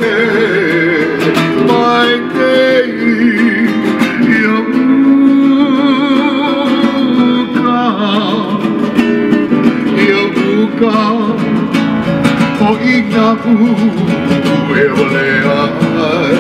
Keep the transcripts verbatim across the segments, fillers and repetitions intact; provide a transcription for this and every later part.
my day, yabuka, yabuka, o ignaku, eoleai.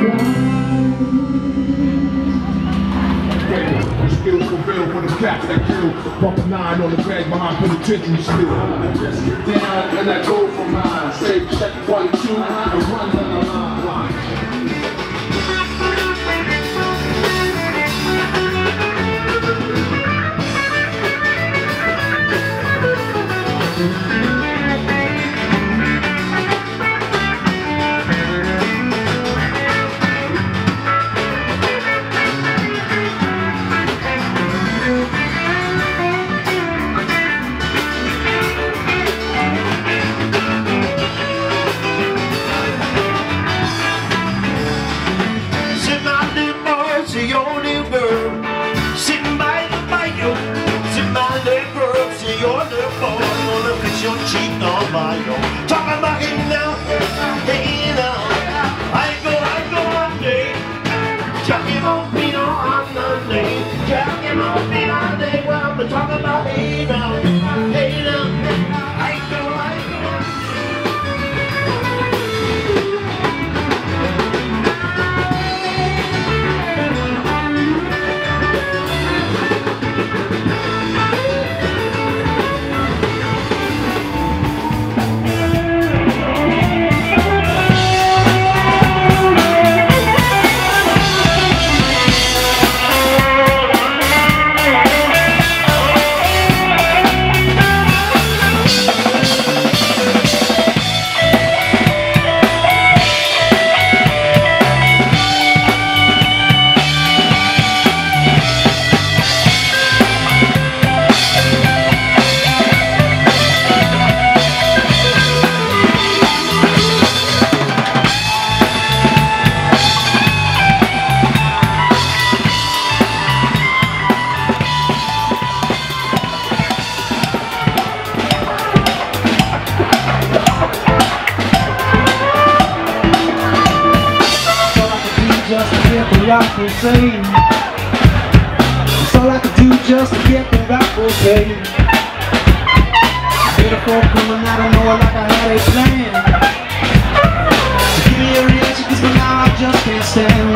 Skills fulfilled for the cats that kill. Bump a nine on the bag behind penitentiary still. Just get down and I go for mine. Say check one, two, and run down the line. Your cheek on my own. Talking about hey now, hey now. I go, I go one day. Talking on me on Monday. Talking on me on day. Well, we're talking about hey now, hey now. I go, I go one just to get the rock routine. It's all I can do just to get the rock routine. Beautiful coming, I don't know like I had a plan. So give me a reaction, cause for now I just can't stand.